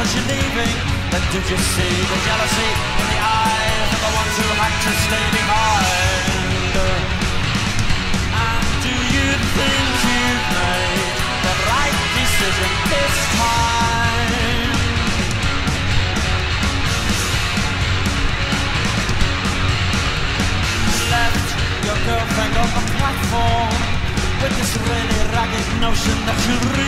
was she leaving? Then did you see the jealousy in the eyes of the ones who had to stay behind? And do you think you've made the right decision this time? Left your girlfriend on the platform with this really ragged notion that you'll